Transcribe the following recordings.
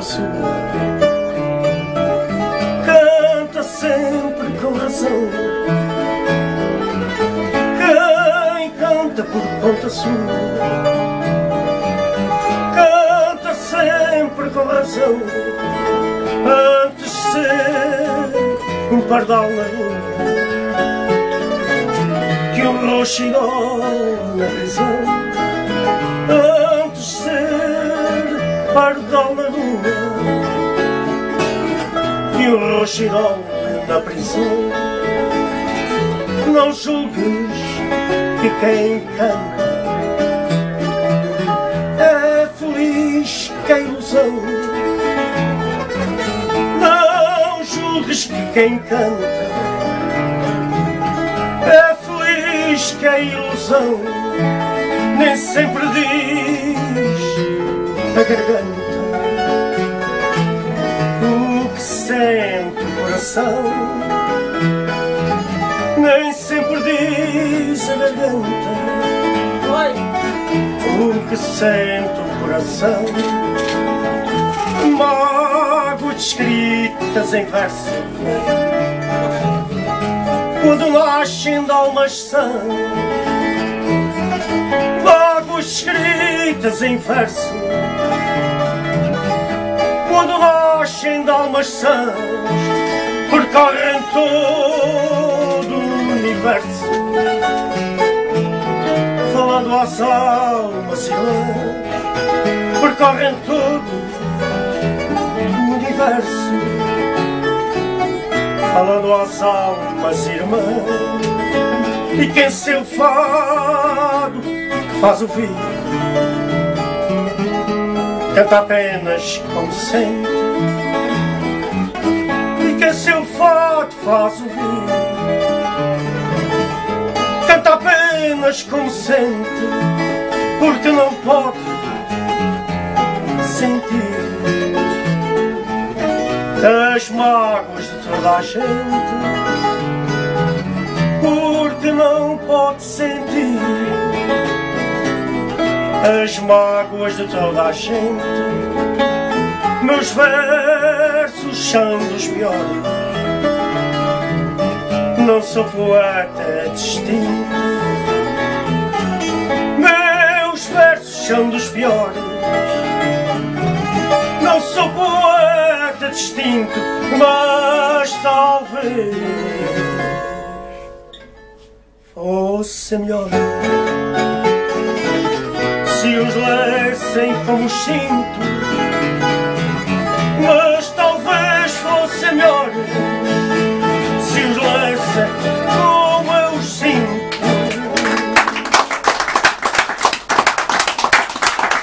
sua. Canta sempre com razão. Quem canta por conta sua. Canta sempre com razão. Antes de ser um pardal na rua, que um rouxinol na prisão. Antes de ser pardal na rua, que um rouxinol na prisão. Não julgues que quem canta é feliz que é ilusão. Não julgues que quem canta é feliz que é ilusão. Nem sempre diz a garganta o que sente o coração. Nem sempre diz a garganta o que sente o coração. Mágoas escritas em verso, quando nascem de almas sãs. Mágoas escritas em verso, quando nascem de almas sãs, percorrem todo o universo, falando às almas irmãs. Percorrem todo o universo, falando às almas irmãs. E quem seu fado faz ouvir, canta apenas como sente. E quem seu fado faz ouvir, canta apenas como sente, porque não pode sentir as mágoas de toda a gente, porque não pode sentir as mágoas de toda a gente. Meus versos são dos piores, não sou poeta distinto. Meus versos são dos piores, não sou poeta distinto, mas talvez fosse melhor se os lessem como os sinto. Mas talvez fosse melhor se os lessem como eu os sinto.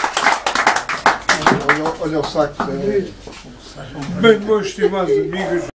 Olha o saco. Bem, meus estimados amigos.